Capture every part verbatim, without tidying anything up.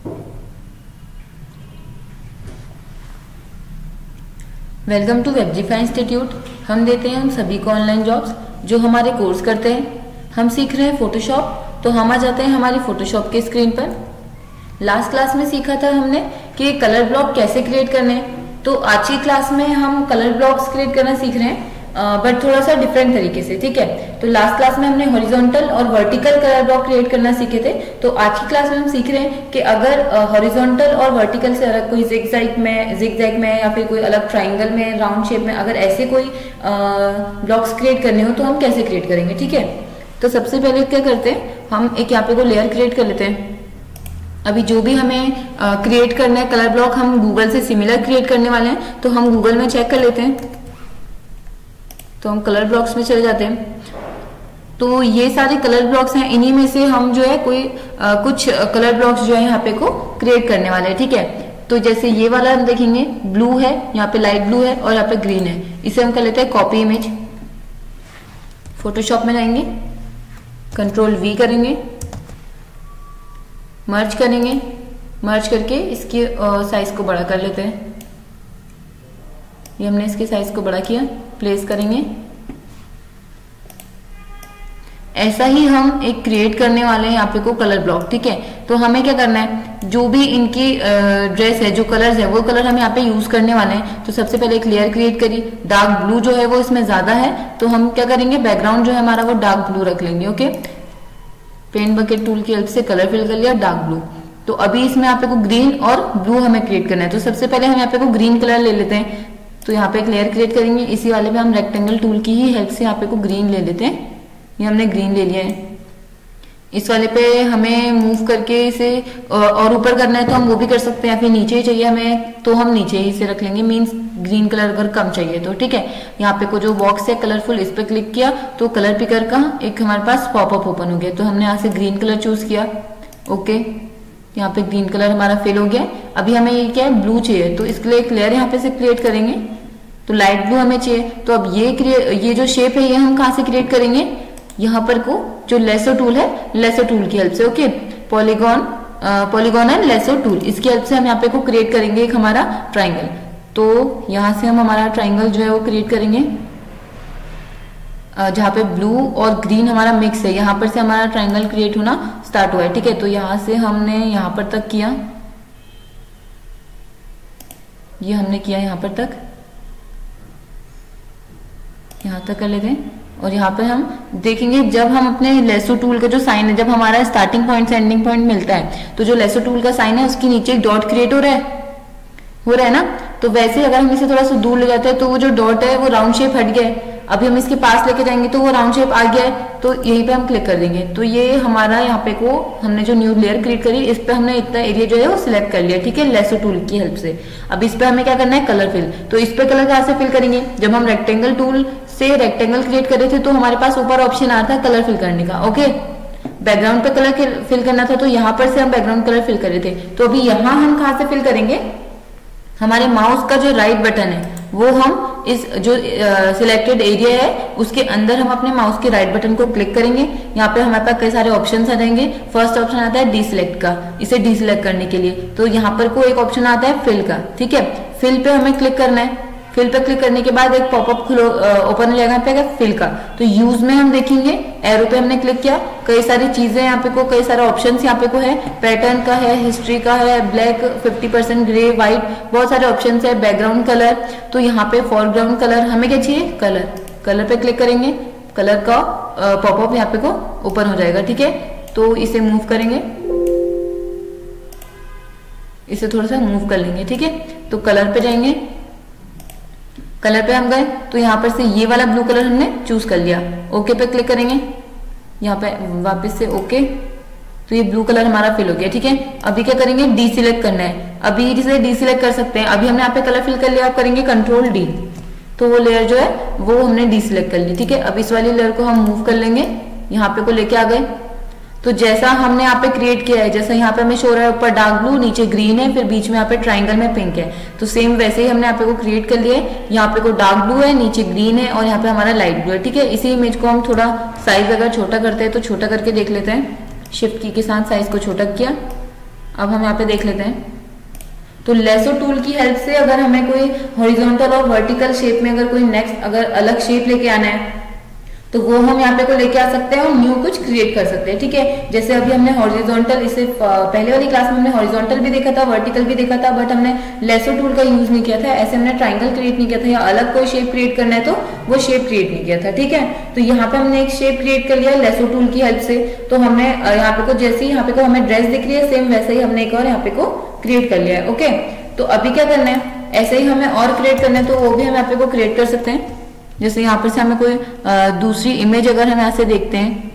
Welcome to वेबजीफाई institute. हम देते हैं हम सभी को ऑनलाइन जॉब्स। जो हमारे कोर्स करते हैं, हम सीख रहे हैं फोटोशॉप, तो हम आ जाते हैं हमारी फोटोशॉप के स्क्रीन पर। लास्ट क्लास में सीखा था हमने कि कलर ब्लॉक कैसे क्रिएट करने हैं, तो आज की क्लास में हम कलर ब्लॉक्स क्रिएट करना सीख रहे हैं, बट थोड़ा सा डिफरेंट तरीके से। ठीक है, तो लास्ट क्लास में हमने हॉरिजॉन्टल और वर्टिकल कलर ब्लॉक क्रिएट करना सीखे थे। तो आज की क्लास में हम सीख रहे हैं कि अगर हॉरिजॉन्टल और वर्टिकल से अलग कोई जिगजैग में जिगजैग में या फिर कोई अलग ट्राइंगल में, राउंड शेप में, अगर ऐसे कोई ब्लॉक्स क्रिएट करने हो तो हम कैसे क्रिएट करेंगे। ठीक है, तो सबसे पहले क्या करते हैं, हम एक यहाँ पे को लेयर क्रिएट कर लेते हैं। अभी जो भी हमें क्रिएट करना है कलर ब्लॉक, हम गूगल से सिमिलर क्रिएट करने वाले हैं, तो हम गूगल में चेक कर लेते हैं। तो हम कलर ब्लॉक्स में चले जाते हैं। तो ये सारे कलर ब्लॉक्स हैं, इन्हीं में से हम जो है कोई आ, कुछ कलर ब्लॉक्स जो है यहाँ पे को क्रिएट करने वाले हैं। ठीक है, तो जैसे ये वाला हम देखेंगे, ब्लू है, यहाँ पे लाइट ब्लू है और यहाँ पे ग्रीन है। इसे हम कर लेते हैं कॉपी इमेज। फोटोशॉप में जाएंगे, कंट्रोल वी करेंगे, मर्ज करेंगे, मर्ज करके इसके साइज को बड़ा कर लेते हैं। ये हमने इसके साइज को बड़ा किया, प्लेस करेंगे। ऐसा ही हम एक क्रिएट करने वाले हैं यहाँ पे को कलर ब्लॉक। ठीक है, तो हमें क्या करना है, जो भी इनकी ड्रेस है, जो कलर्स है, वो कलर हम यहाँ पे यूज करने वाले हैं। तो सबसे पहले एक लेयर क्रिएट करी, डार्क ब्लू जो है वो इसमें ज्यादा है, तो हम क्या करेंगे, बैकग्राउंड जो है हमारा वो डार्क ब्लू रख लेंगे। ओके, पेंट बकेट टूल की हेल्प से कलर फिल कर लिया डार्क ब्लू। तो अभी इसमें यहाँ पे को ग्रीन और ब्लू हमें क्रिएट करना है। तो सबसे पहले हम यहाँ पे को ग्रीन कलर ले लेते हैं। तो यहाँ पे एक लेयर क्रिएट करेंगे, इसी वाले पे हम रेक्टेंगल टूल की ही हेल्प से यहाँ पे को ग्रीन ले लेते हैं। ये हमने ग्रीन ले लिया है। इस वाले पे हमें मूव करके इसे और ऊपर करना है तो हम वो भी कर सकते हैं, या फिर नीचे ही चाहिए हमें तो हम नीचे ही इसे रख लेंगे, मीन्स ग्रीन कलर अगर कम चाहिए तो। ठीक है, यहाँ पे को जो बॉक्स है कलरफुल, इस पे क्लिक किया तो कलर पिकर का एक हमारे पास पॉपअप ओपन हो गया। तो हमने यहाँ से ग्रीन कलर चूज किया। ओके, यहाँ पे ग्रीन कलर हमारा फिल हो गया। अभी हमें ये क्या है, ब्लू चाहिए, तो इसके लिए एक लेयर यहाँ पे से क्रिएट करेंगे। तो लाइट ब्लू हमें चाहिए, तो अब ये क्रिएट ये जो शेप है ये हम कहाँ से क्रिएट करेंगे, यहाँ पर को जो लेसो टूल है, लेसो टूल की हेल्प से। Okay, polygon polygon and lasso tool, इसकी हेल्प से हम यहाँ पे को क्रिएट करेंगे एक हमारा ट्राइंगल। तो यहाँ से हम हमारा ट्राइंगल जो है वो क्रिएट करेंगे, जहाँ पे ब्लू और ग्रीन हमारा मिक्स है, यहाँ पर से हमारा ट्राइंगल क्रिएट होना स्टार्ट हुआ है। ठीक है, तो यहाँ से हमने यहाँ पर तक किया, ये हमने किया यहाँ पर तक, यहाँ तक कर लेते हैं। और यहाँ पे हम देखेंगे, जब हम अपने लेसो टूल का जो साइन है, जब हमारा स्टार्टिंग पॉइंट से एंडिंग पॉइंट मिलता है, तो जो लेसो टूल का साइन है उसके नीचे एक डॉट क्रिएट हो रहा है हो रहा है ना। तो वैसे अगर हम इसे थोड़ा सा दूर ले जाते हैं तो वो जो डॉट है वो राउंड शेप हट गया है। अभी हम इसके पास लेके जाएंगे तो वो राउंड शेप आ गया है, तो यहीं पे हम क्लिक कर देंगे। तो ये हमारा यहाँ पे को हमने जो न्यू लेयर क्रिएट करी, इस पे हमने इतना एरिया जो है वो सिलेक्ट कर लिया। ठीक है, लेसो टूल की हेल्प से। अब इस पे हमें क्या करना है, कलर फिल। तो इस पे कलर कहाँ से फिल करेंगे, जब हम रेक्टेंगल टूल से रेक्टेंगल क्रिएट कर रहे थे तो हमारे पास ऊपर ऑप्शन आ रहा था कलर फिल करने का। ओके, बैकग्राउंड पे कलर फिल करना था, तो यहाँ पर से हम बैकग्राउंड कलर फिल कर रहे थे। तो अभी यहाँ हम कहाँ से फिल करेंगे, हमारे माउस का जो राइट बटन है वो हम इस जो सिलेक्टेड एरिया है उसके अंदर हम अपने माउस के राइट बटन को क्लिक करेंगे। यहाँ पे हमारे पास कई सारे ऑप्शंस आ जाएंगे। फर्स्ट ऑप्शन आता है डीसिलेक्ट का, इसे डीसिलेक्ट करने के लिए। तो यहाँ पर को एक ऑप्शन आता है फिल का। ठीक है, फिल पे हमें क्लिक करना है। फिल पे क्लिक करने के बाद एक पॉपअप खुलो ओपन हो जाएगा यहाँ पे फिल का। तो यूज में हम देखेंगे, एरो पे हमने क्लिक किया, कई सारी चीजें यहाँ पे को, कई सारे ऑप्शंस यहाँ पे को है, पैटर्न का है, हिस्ट्री का है, black, fifty percent grey, white, बहुत सारे ऑप्शंस है, बैकग्राउंड कलर। तो यहाँ पे फॉरग्राउंड कलर हमें क्या चाहिए, कलर। कलर पे क्लिक करेंगे, कलर का पॉपअप यहाँ पे को ओपन हो जाएगा। ठीक है, तो इसे मूव करेंगे, इसे थोड़ा सा मूव कर लेंगे। ठीक है, तो कलर पे जाएंगे, कलर पे हम गए तो यहाँ पर से ये वाला ब्लू कलर हमने चूज कर लिया। ओके पे क्लिक करेंगे, यहाँ पे वापस से ओके, तो ये ब्लू कलर हमारा फिल हो गया। ठीक है, अभी क्या करेंगे, डी सिलेक्ट करना है। अभी जिसे डी सिलेक्ट कर सकते हैं, अभी हमने यहाँ पे कलर फिल कर लिया, आप करेंगे कंट्रोल डी, तो वो लेयर जो है वो हमने डी सिलेक्ट कर ली। ठीक है, अब इस वाली लेयर को हम मूव कर लेंगे, यहाँ पे को लेके आ गए। तो जैसा हमने यहाँ पे क्रिएट किया है, जैसा यहाँ पे हमें शो रहा है, ऊपर डार्क ब्लू, नीचे ग्रीन है, फिर बीच में यहाँ पे ट्राइंगल में पिंक है, तो सेम वैसे ही हमने यहाँ पे को क्रिएट कर लिया है। यहाँ पे को डार्क ब्लू है, नीचे ग्रीन है और यहाँ पे हमारा लाइट ब्लू है। ठीक है, इसी इमेज को हम थोड़ा साइज अगर छोटा करते हैं तो छोटा करके देख लेते हैं। शिफ्ट की के साथ साइज को छोटा किया, अब हम यहाँ पे देख लेते हैं। तो लेसो टूल की हेल्प से अगर हमें कोई हॉरिजॉन्टल और वर्टिकल शेप में अगर कोई नेक्स्ट अगर अलग शेप लेके आना है तो वो हम यहाँ पे को लेके आ सकते हैं और न्यू कुछ क्रिएट कर सकते हैं, ठीक है। जैसे अभी हमने हॉरिजॉन्टल, इसे पहले वाली क्लास में हमने हॉरिजॉन्टल भी देखा था, वर्टिकल भी देखा था, बट हमने लेसो टूल का यूज नहीं किया था। ऐसे हमने ट्राइंगल क्रिएट नहीं किया था या अलग कोई शेप क्रिएट करना है तो वो शेप क्रिएट नहीं किया था, ठीक है। तो यहाँ पे हमने एक शेप क्रिएट कर लिया लेसो टूल की हेल्प से। तो हमने यहाँ पे को जैसे ही यहाँ पे को हमें ड्रेस दिख रही है सेम वैसे ही हमने एक और यहाँ पे को क्रिएट कर लिया है, ओके। तो अभी क्या करना है, ऐसे ही हमें और क्रिएट करना है तो वो भी हम यहाँ पे को क्रिएट कर सकते हैं। जैसे यहाँ पर से हमें कोई दूसरी इमेज अगर हम यहाँ से देखते हैं,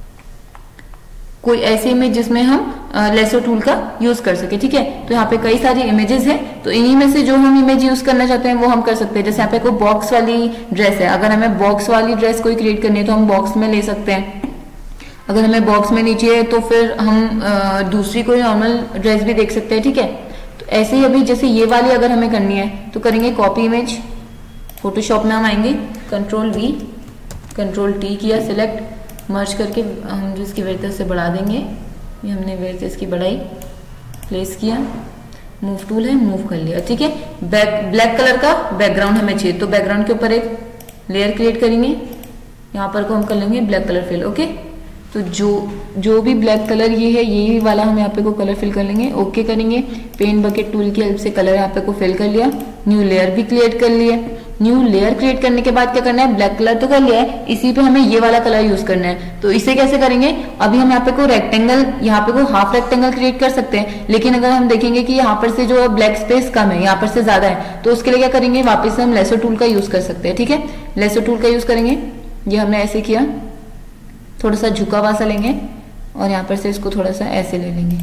कोई ऐसी इमेज जिसमें हम लेसो टूल का यूज कर सके, ठीक है। तो यहाँ पे कई सारी इमेजेस हैं, तो इन्हीं में से जो हम इमेज यूज करना चाहते हैं वो हम कर सकते हैं। जैसे यहाँ पे कोई बॉक्स वाली ड्रेस है, अगर हमें बॉक्स वाली ड्रेस कोई क्रिएट करनी है तो हम बॉक्स में ले सकते हैं। अगर हमें बॉक्स में नहीं चाहिए तो फिर हम दूसरी कोई नॉर्मल ड्रेस भी देख सकते हैं, ठीक है। तो ऐसे ही अभी जैसे ये वाली अगर हमें करनी है तो करेंगे कॉपी इमेज, फोटोशॉप में हम आएंगे, कंट्रोल वी कंट्रोल टी किया सिलेक्ट, मर्ज करके हम जिसकी विड्थ से बढ़ा देंगे, ये हमने विड्थ इसकी बढ़ाई, प्लेस किया, मूव टूल है, मूव कर लिया, ठीक है। बैक ब्लैक कलर का बैकग्राउंड हमें चाहिए तो बैकग्राउंड के ऊपर एक लेयर क्रिएट करेंगे, यहाँ पर को हम कर लेंगे ब्लैक कलर फिल, ओके। तो जो जो भी ब्लैक कलर ये है यही वाला हम यहाँ पे को कलर फिल कर लेंगे, ओके करेंगे। पेन बकेट टूल की हेल्प से कलर यहाँ पे को फिल कर लिया, न्यू लेयर भी क्रिएट कर लिए। न्यू लेयर क्रिएट करने के बाद क्या करना है, ब्लैक कलर तो कर लिया है, इसी पे हमें ये वाला कलर यूज करना है। तो इसे कैसे करेंगे, अभी हम यहाँ पे को रेक्टेंगल, यहाँ पे को हाफ रेक्टेंगल क्रिएट कर सकते हैं, लेकिन अगर हम देखेंगे कि यहाँ पर से जो ब्लैक स्पेस कम है, यहाँ पर से ज्यादा है, तो उसके लिए क्या करेंगे, वापस से हम लेसो टूल का यूज कर सकते हैं, ठीक है। लेसो टूल का यूज करेंगे, ये हमने ऐसे किया, थोड़ा सा झुका हुआ सा लेंगे और यहाँ पर से इसको थोड़ा सा ऐसे ले लेंगे,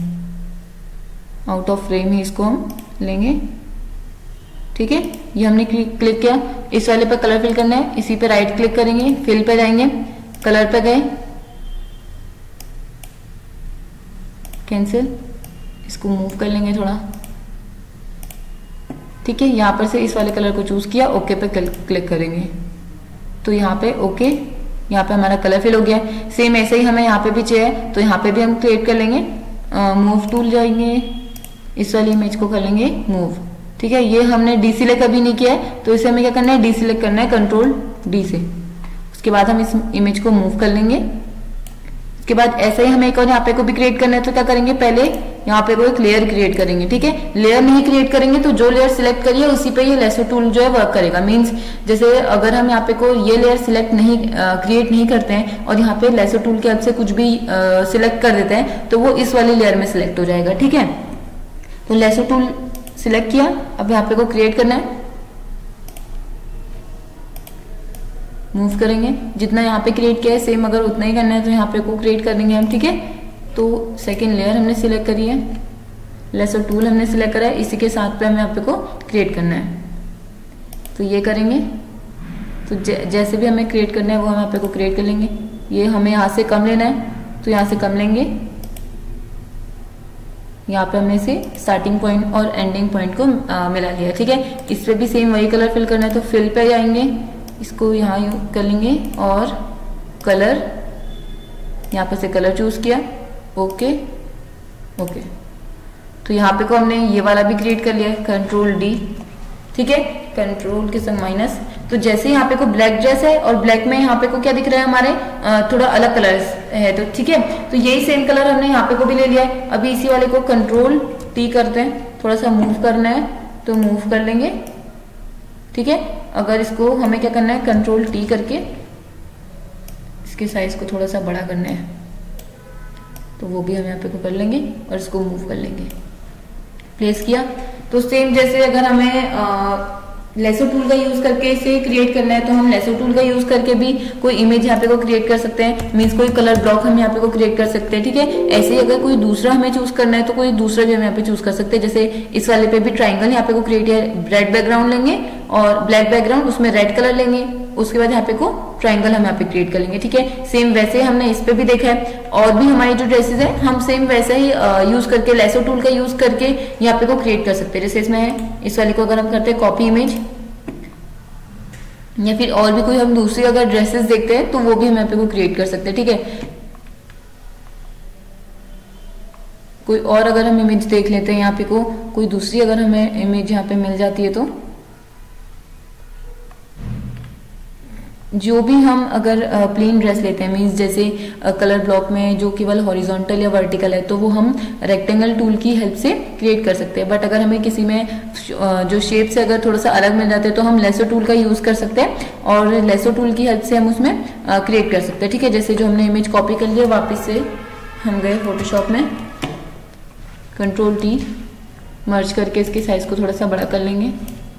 आउट ऑफ फ्रेम ही इसको हम लेंगे, ठीक है। ये हमने क्लिक किया, इस वाले पर कलर फिल करना है, इसी पे राइट क्लिक करेंगे, फिल पे जाएंगे, कलर पे गए, कैंसिल, इसको मूव कर लेंगे थोड़ा, ठीक है। यहाँ पर से इस वाले कलर को चूज किया, ओके पे क्लिक करेंगे, तो यहाँ पे ओके, यहाँ पे हमारा कलर फिल हो गया। सेम ऐसे ही हमें यहाँ पे भी चाहिए तो यहाँ पे भी हम क्रिएट कर लेंगे, मूव टूल जाएंगे, इस वाली इमेज को कर लेंगे मूव, ठीक है। ये हमने डी सिलेक्ट अभी नहीं किया है तो इसे हमें क्या करना है, डी सिलेक्ट करना है कंट्रोल डी से। उसके बाद हम इस इमेज को मूव कर लेंगे। उसके बाद ऐसे ही हमें एक और यहाँ पे को भी क्रिएट करना है तो क्या करेंगे, पहले यहाँ पे को एक लेयर क्रिएट करेंगे, ठीक है। लेयर नहीं क्रिएट करेंगे तो जो लेयर सिलेक्ट करिए उसी पे ये लेसो टूल जो है वर्क करेगा। मींस जैसे अगर हम यहाँ पे को ये लेयर सिलेक्ट नहीं क्रिएट नहीं करते हैं और यहाँ पे लेसो टूल की हेल्प से कुछ भी सिलेक्ट कर देते हैं तो वो इस वाली लेयर में सिलेक्ट हो जाएगा, ठीक है। तो लेसो टूल सिलेक्ट किया, अब यहाँ पे को क्रिएट करना है, मूव करेंगे, जितना यहाँ पे क्रिएट किया है सेम अगर उतना ही करना है तो यहाँ पे को क्रिएट कर देंगे हम, ठीक है। तो सेकेंड लेयर हमने सिलेक्ट करी है, लेसो टूल हमने सिलेक्ट करा है, इसी के साथ पे हमें यहाँ पे को क्रिएट करना है, तो ये करेंगे। तो जैसे भी हमें क्रिएट करना है वो हम यहाँ पे को क्रिएट कर लेंगे। ये हमें यहाँ से कम लेना है तो यहाँ से कम लेंगे, यहाँ पे हमने इसे स्टार्टिंग पॉइंट और एंडिंग पॉइंट को आ, मिला लिया, ठीक है। इस पे भी सेम वही कलर फिल करना है तो फिल पे जाएंगे, इसको यहाँ कर लेंगे और कलर, यहाँ पे से कलर चूज किया, ओके ओके। तो यहाँ पे को हमने ये वाला भी क्रिएट कर लिया है, कंट्रोल डी, ठीक है, कंट्रोल के संग माइनस। तो जैसे यहाँ पे को ब्लैक ड्रेस है और ब्लैक में यहाँ पे को क्या दिख रहा है हमारे, आ, थोड़ा अलग कलर है, तो ठीक है। तो यही सेम कलर हमने यहाँ पे को भी ले लिया है। अभी इसी वाले को कंट्रोल टी करते हैं, थोड़ा सा मूव करना है तो मूव कर लेंगे, ठीक है। अगर इसको हमें क्या करना है, कंट्रोल टी करके इसके साइज को थोड़ा सा बड़ा करना है तो वो भी हम यहाँ पे को कर लेंगे और इसको मूव कर लेंगे, प्लेस किया। तो सेम जैसे अगर हमें आ, लेसो टूल का यूज करके इसे क्रिएट करना है तो हम लेसो टूल का यूज करके भी कोई इमेज यहाँ पे को क्रिएट कर सकते हैं, मींस कोई कलर ब्लॉक हम यहाँ पे को क्रिएट कर सकते हैं, ठीक है। ऐसे ही अगर कोई दूसरा हमें चूज करना है तो कोई दूसरा भी हम यहाँ पे चूज कर सकते हैं। जैसे इस वाले पे भी ट्राइंगल यहाँ पे को क्रिएट है, रेड बैकग्राउंड लेंगे और ब्लैक बैकग्राउंड, उसमें रेड कलर लेंगे, उसके बाद यहाँ पे को ट्राइंगल हम यहाँ पे क्रिएट कर लेंगे, ठीक है। सेम वैसे हमने इस पे भी देखा है, और भी हमारी जो ड्रेसेस है हम सेम वैसे ही यूज करके लेसो टूल का यूज करके यहाँ पे को क्रिएट कर सकते हैं। जैसे इसमें है, इस वाले को अगर हम करते हैं कॉपी इमेज, या फिर और भी कोई हम दूसरी अगर ड्रेसेस देखते हैं तो वो भी हम यहाँ पे को क्रिएट कर सकते हैं, ठीक है। कोई और अगर हम इमेज देख लेते हैं यहाँ पे को कोई दूसरी अगर हमें इमेज यहाँ पे मिल जाती है तो जो भी हम अगर प्लेन ड्रेस लेते हैं मीन्स जैसे कलर ब्लॉक में जो केवल हॉरिजॉन्टल या वर्टिकल है तो वो हम रेक्टेंगल टूल की हेल्प से क्रिएट कर सकते हैं। बट अगर हमें किसी में जो शेप से अगर थोड़ा सा अलग मिल जाते हैं तो हम लेसो टूल का यूज कर सकते हैं और लेसो टूल की हेल्प से हम उसमें क्रिएट कर सकते हैं। ठीक है, जैसे जो हमने इमेज कॉपी कर लिया वापस से हम गए फोटोशॉप में, कंट्रोल टी मर्ज करके इसके साइज को थोड़ा सा बड़ा कर लेंगे।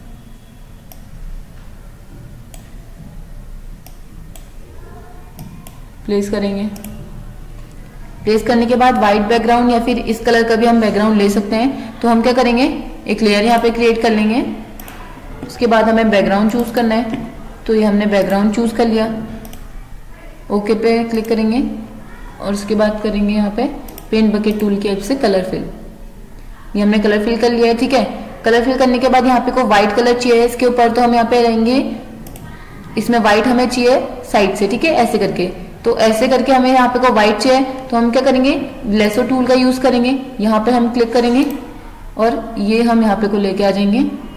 प्लेस करेंगे। प्लेस करने के बाद व्हाइट बैकग्राउंड या फिर इस कलर का भी हम बैकग्राउंड ले सकते हैं। तो हम क्या करेंगे, एक लेयर यहाँ पे क्रिएट कर लेंगे। उसके बाद हमें बैकग्राउंड चूज करना है, तो ये हमने बैकग्राउंड चूज कर लिया। ओके पे क्लिक करेंगे और उसके बाद करेंगे यहाँ पे पेंट बकेट टूल की हेल्प से कलर फिल। ये हमने कलर फिल कर लिया है। ठीक है, कलर फिल करने के बाद यहाँ पे को व्हाइट कलर चाहिए इसके ऊपर, तो हम यहाँ पे रहेंगे, इसमें व्हाइट हमें चाहिए साइड से। ठीक है, ऐसे करके, तो ऐसे करके हमें यहाँ पे को व्हाइट चाहिए तो हम क्या करेंगे, लेसो टूल का यूज करेंगे। यहाँ पे हम क्लिक करेंगे और ये हम यहाँ पे को लेके आ जाएंगे।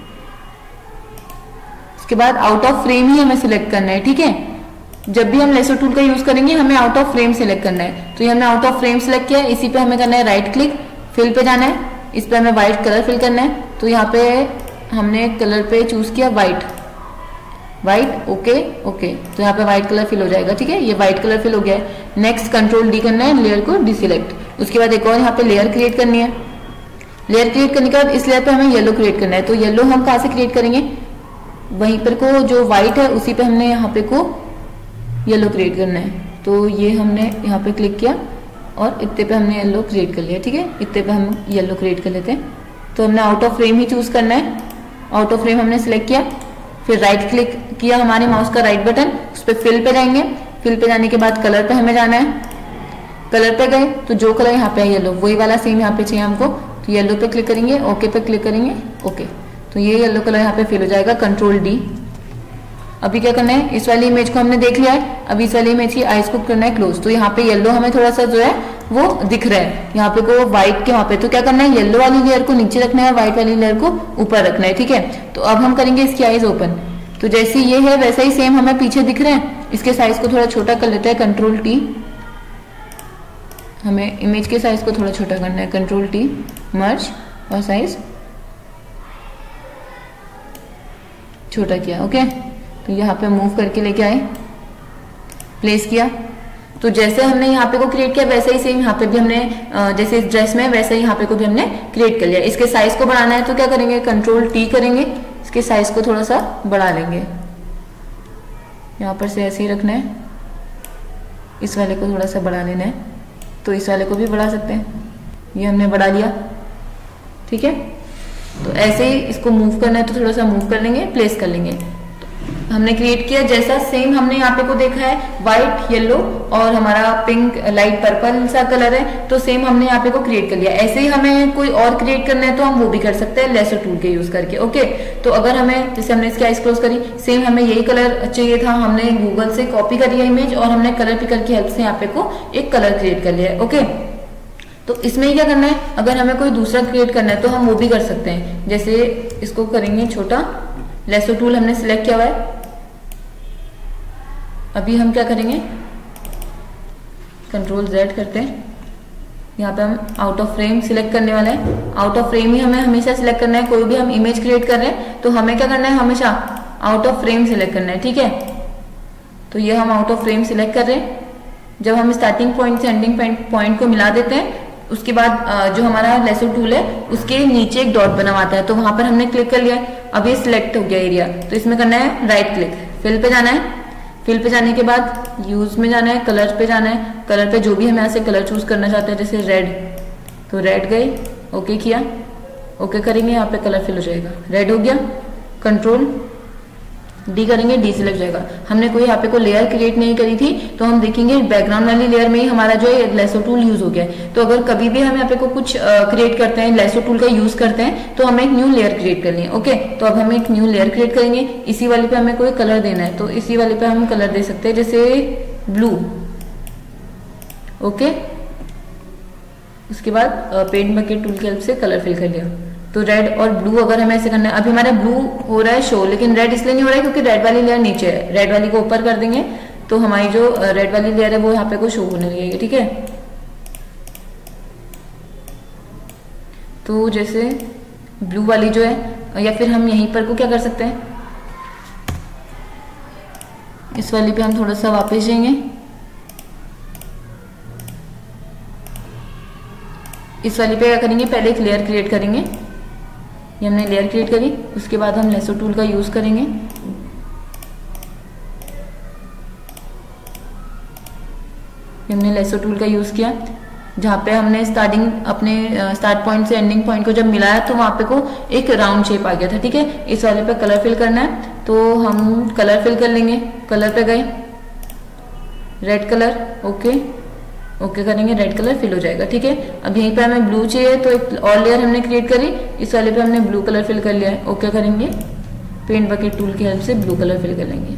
इसके बाद आउट ऑफ फ्रेम ही हमें सिलेक्ट करना है। ठीक है, जब भी हम लेसो टूल का यूज करेंगे हमें आउट ऑफ फ्रेम सिलेक्ट करना है। तो ये हमने आउट ऑफ फ्रेम सिलेक्ट किया है। इसी पे हमें करना है राइट क्लिक, फिल पे जाना है, इस पे हमें व्हाइट कलर फिल करना है। तो यहाँ पे हमने कलर पे चूज किया व्हाइट, व्हाइट ओके ओके, तो यहाँ पे व्हाइट कलर फिल हो जाएगा। ठीक है, ये व्हाइट कलर फिल हो गया है। नेक्स्ट कंट्रोल डी करना है, लेयर को डिसिलेक्ट। उसके बाद एक और यहाँ पे लेयर क्रिएट करनी है। लेयर क्रिएट करने के बाद इस लेयर पे हमें येलो क्रिएट करना है। तो येलो हम कहाँ से क्रिएट करेंगे, वहीं पर को जो व्हाइट है उसी पे हमने यहाँ पे को येलो क्रिएट करना है। तो ये हमने यहाँ पे क्लिक किया और इतने पे हमने येलो क्रिएट कर लिया। ठीक है, इतने पे हम येलो क्रिएट कर लेते हैं। तो हमने आउट ऑफ फ्रेम ही चूज करना है। आउट ऑफ फ्रेम हमने सिलेक्ट किया, फिर राइट क्लिक किया हमारे माउस का राइट बटन, उस पर फिल पे जाएंगे। फिल पे जाने के बाद कलर पे हमें जाना है। कलर पे गए तो जो कलर यहाँ पे है येलो, वही वाला सेम यहाँ पे चाहिए हमको। तो येलो पे क्लिक करेंगे, ओके पे क्लिक करेंगे, ओके, तो ये येलो कलर यहाँ पे फिल हो जाएगा। Control D. अभी क्या करना है, इस वाली इमेज को हमने देख लिया है, अभी इस वाली इमेज की आईज को करना है क्लोज। तो यहाँ पे येलो हमें थोड़ा सा जो है वो दिख रहा है यहाँ पे को व्हाइट के वहां पे। तो क्या करना है, येलो वाली लेयर को नीचे रखना है, व्हाइट वाली लेयर को ऊपर रखना है। ठीक है, तो अब हम करेंगे इसकी आईज ओपन। तो जैसे ये है वैसा ही सेम हमें पीछे दिख रहे हैं। इसके साइज को थोड़ा छोटा कर लेते हैं, कंट्रोल टी। हमें इमेज के साइज को थोड़ा छोटा करना है, कंट्रोल टी, मर्ज और साइज छोटा किया। ओके, तो यहाँ पे मूव करके लेके आए, प्लेस किया। तो जैसे हमने यहाँ पे को क्रिएट किया वैसे ही सेम यहाँ पे भी हमने जैसे इस ड्रेस में वैसे ही यहाँ पे को भी हमने क्रिएट कर लिया। इसके साइज को बढ़ाना है तो क्या करेंगे, कंट्रोल टी करेंगे, इसके साइज को थोड़ा सा बढ़ा लेंगे। यहाँ पर से ऐसे ही रखना है, इस वाले को थोड़ा सा बढ़ा लेना है, तो इस वाले को भी बढ़ा सकते हैं। ये हमने बढ़ा लिया। ठीक है, तो ऐसे ही इसको मूव करना है तो थोड़ा सा मूव कर लेंगे, प्लेस कर लेंगे। हमने क्रिएट किया जैसा सेम हमने यहाँ पे को देखा है, व्हाइट, येलो और हमारा पिंक लाइट पर्पल सा कलर है, तो सेम हमने यहाँ पे को क्रिएट कर लिया। ऐसे ही हमें कोई और क्रिएट करना है तो हम वो भी कर सकते हैं लेसो टूल के यूज करके। ओके, तो अगर हमें जैसे हमने इसकी आइज क्लोज करी, सेम हमें यही कलर चाहिए था, हमने गूगल से कॉपी करी है इमेज और हमने कलर पिकर की हेल्प से यहाँ पे को एक कलर क्रिएट कर लिया है। ओके, तो इसमें क्या करना है, अगर हमें कोई दूसरा क्रिएट करना है तो हम वो भी कर सकते हैं। जैसे इसको करेंगे छोटा, लेसो टूल हमने सिलेक्ट किया हुआ है। अभी हम क्या करेंगे, कंट्रोल जेड करते हैं, यहाँ पे हम आउट ऑफ फ्रेम सिलेक्ट करने वाले हैं। आउट ऑफ फ्रेम ही हमें हमेशा सिलेक्ट करना है। कोई भी हम इमेज क्रिएट कर रहे हैं तो हमें क्या करना है, हमेशा आउट ऑफ फ्रेम सिलेक्ट करना है। ठीक है, तो ये हम आउट ऑफ फ्रेम सिलेक्ट कर रहे हैं। जब हम स्टार्टिंग पॉइंट से एंडिंग पॉइंट को मिला देते हैं, उसके बाद जो हमारा लेसो टूल है उसके नीचे एक डॉट बना आता है, तो वहां पर हमने क्लिक कर लिया। अब ये सिलेक्ट हो गया एरिया, तो इसमें करना है राइट क्लिक, फिल पे जाना है। फिल पे जाने के बाद यूज में जाना है, कलर पे जाना है। कलर पे जो भी हम यहाँ से कलर चूज करना चाहते हैं, जैसे रेड, तो रेड गए, ओके किया, ओके करेंगे, यहाँ पे कलर फिल हो जाएगा, रेड हो गया। कंट्रोल डी करेंगे, डी सिलेक्ट जाएगा। हमने कोई यहाँ पे कोई लेयर क्रिएट नहीं करी थी, तो हम देखेंगे बैकग्राउंड वाली लेयर में ही हमारा जो है लेसो टूल यूज हो गया। तो अगर कभी भी हम यहाँ पे को कुछ क्रिएट करते हैं, लेसो टूल का यूज करते हैं, तो हमें एक न्यू लेयर क्रिएट करनी है। ओके, तो अब हम एक न्यू लेयर क्रिएट करेंगे। इसी वाले पे हमें कोई कलर देना है, तो इसी वाले पे हम कलर दे सकते हैं, जैसे ब्लू। ओके, उसके बाद पेंट बकेट टूल की हेल्प से कलर फिल कर लिया। तो रेड और ब्लू अगर हमें ऐसे करना है, अभी हमारा ब्लू हो रहा है शो, लेकिन रेड इसलिए नहीं हो रहा है क्योंकि रेड वाली लेयर नीचे है। रेड वाली को ऊपर कर देंगे तो हमारी जो रेड वाली लेयर है वो यहाँ पे को शो होने लगेगी, ठीक है। तो जैसे ब्लू वाली जो है, या फिर हम यहीं पर को क्या कर सकते हैं, इस वाली पे हम थोड़ा सा वापस जाएंगे, इस वाली पे क्या करेंगे, पहले एक लेयर क्रिएट करेंगे। ये हमने लेयर क्रिएट करी, उसके बाद हम लेसो टूल का यूज करेंगे। हमने लेसो टूल का यूज किया, जहाँ पे हमने स्टार्टिंग अपने स्टार्ट पॉइंट से एंडिंग पॉइंट को जब मिलाया तो वहां पे को एक राउंड शेप आ गया था, ठीक है। इस वाले पे कलर फिल करना है तो हम कलर फिल कर लेंगे। कलर पे गए, रेड कलर, ओके ओके करेंगे, रेड कलर फिल हो जाएगा, ठीक है। अब यहीं पे हमें ब्लू चाहिए तो एक और लेयर हमने क्रिएट करी, इस वाले पे हमने ब्लू कलर फिल कर लिया है, ओके करेंगे। पेंट बकेट टूल की हेल्प से ब्लू कलर फिल कर लेंगे,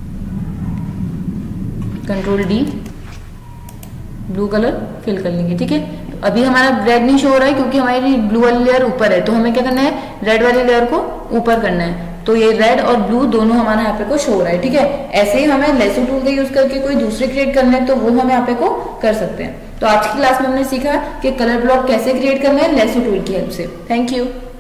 control D, blue colour fill कर लेंगे, ठीक है। तो अभी हमारा रेड नहीं शो हो रहा है क्योंकि हमारी ब्लू वाली लेयर ऊपर है, तो हमें क्या करना है, रेड वाली लेयर को ऊपर करना है। तो ये रेड और ब्लू दोनों हमारा यहाँ पे को शो हो रहा है, ठीक है। ऐसे ही हमें लेसो टूल का यूज करके कोई दूसरे क्रिएट करना है तो वो हम यहाँ पे को कर सकते हैं। तो आज की क्लास में हमने सीखा कि कलर ब्लॉक कैसे क्रिएट करना है लेसो टूल की हेल्प से। Thank you.